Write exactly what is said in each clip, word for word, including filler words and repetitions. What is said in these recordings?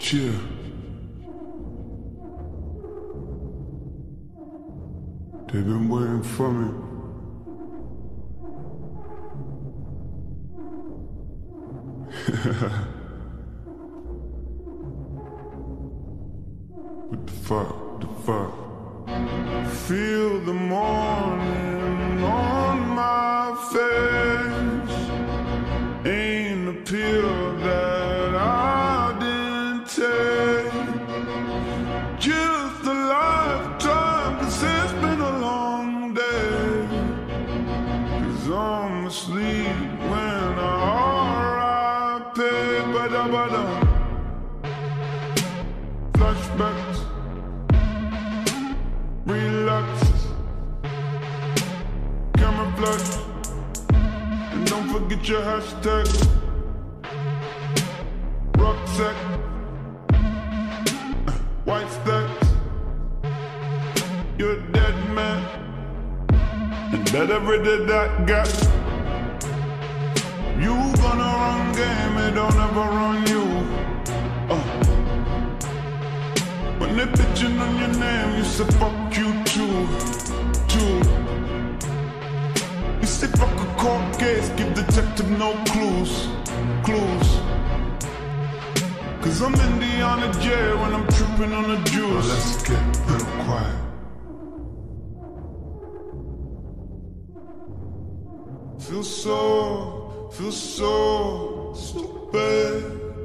Chill. They've been waiting for me. What the fuck? What the fuck? Feel the morning on my face. Ain't a pill that I didn't take. Just a lifetime, 'cause it's been a long day. 'Cause I'm asleep when I R I P Ba-da-ba-da. Flashbacks, relax, camera flash, and don't forget your hashtag. Rucksack, white stacks, you're a dead man, and better rid of that gap. You gonna run game, it don't ever run you. uh. When they bitchin' on your name, you say fuck you too, too. You say fuck a court case, give detective no clues, clues. 'Cause I'm Indiana J when I'm tripping on the juice. Let's get real quiet. Feel so, feel so stupid.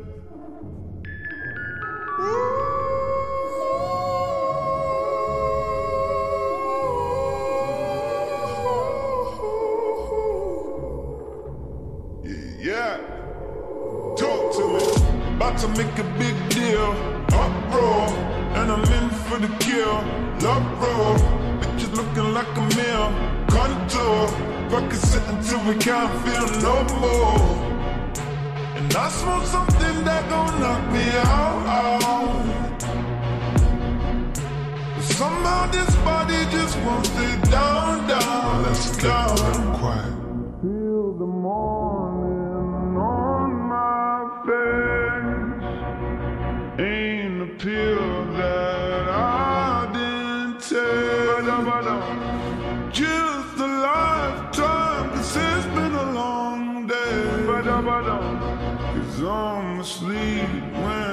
Yeah, talk to me. About to make a big deal. Uproar, and I'm in for the kill. Love roll, bitches looking like a meal. Contour, fucking sit until we can't feel no more. And I smoke something that gon' knock me out, out. But somehow this body just won't stay down, down. Let's get real quiet. Feel the morning on my face. Ain't a pill that I didn't take. Just a lifetime, 'cause it's been a long day. 'Cause I'm asleep when